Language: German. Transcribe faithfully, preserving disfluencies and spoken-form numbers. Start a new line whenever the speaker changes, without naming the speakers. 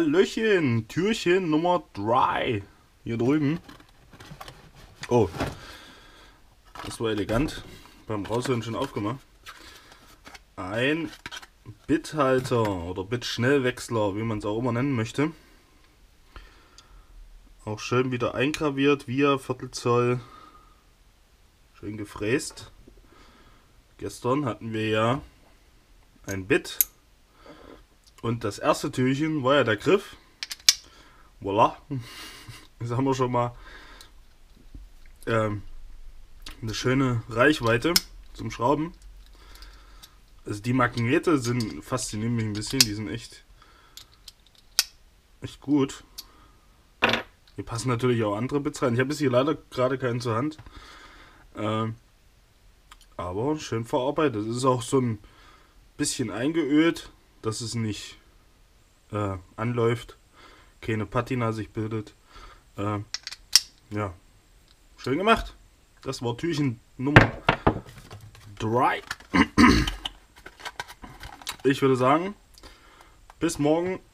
Hallöchen, Türchen Nummer drei. Hier drüben. Oh, das war elegant. Beim Raushören schon aufgemacht. Ein Bithalter oder Bit-Schnellwechsler, wie man es auch immer nennen möchte. Auch schön wieder eingraviert, via Viertelzoll. Schön gefräst. Gestern hatten wir ja ein Bit. Und das erste Türchen war ja der Griff. Voila. Jetzt haben wir schon mal ähm, eine schöne Reichweite zum Schrauben. Also die Magnete sind, faszinieren mich ein bisschen, die sind echt echt gut. Hier passen natürlich auch andere Bits rein. Ich habe jetzt hier leider gerade keinen zur Hand. Ähm, aber schön verarbeitet. Es ist auch so ein bisschen eingeölt, dass es nicht äh, anläuft, keine Patina sich bildet. Äh, ja, schön gemacht. Das war Türchen Nummer drei. Ich würde sagen, bis morgen.